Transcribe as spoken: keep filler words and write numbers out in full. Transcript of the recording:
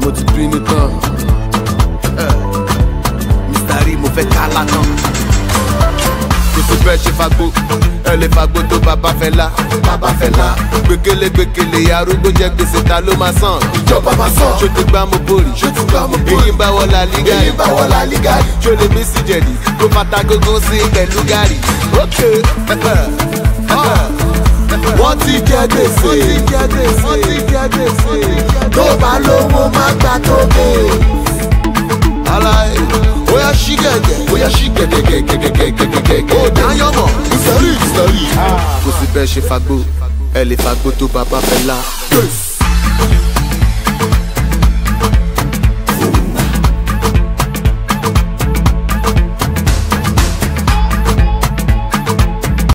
mo ti bínú tán. Mr. Rí mo fẹ́ ká lánàá. Kò sí bẹ́ẹ̀ ṣe fagbó, ẹ lè fagbó tó bàbá fẹ́ lá. Bàbá fẹ́ lá. Gbèkélé gbèkélé arúgbó jẹ gbèsè ta ló máa san. Ìjọba máa san. Ṣó ti gbá mo bórì? Ṣó ti gbá mo bórì? Èyí ń bá wọ la lígàrí. Èyí ń bá wọ la lígàrí. Ṣó lè mí sí jẹ̀dí? Kó fata gógó sí pẹ̀lú gàrí. Ókè. Wọ́n ti jẹ gbèsè. Wọ́n ti jẹ gbèsè. Wọ́n ti jẹ gbèsè. Tó bá lówó má gbà tó dé. Aláì. Oya ṣí gẹ̀gẹ̀, oya ṣí gẹ̀gẹ̀gẹ̀gẹ̀gẹ̀gẹ̀gẹ̀. Ó dáyọ̀ mọ̀, ìsọ̀rí ìsọ̀rí. Kò sí bẹ́ẹ̀ ṣe fagbó, ẹ lè fagbó tó bàbá fẹ́ lá.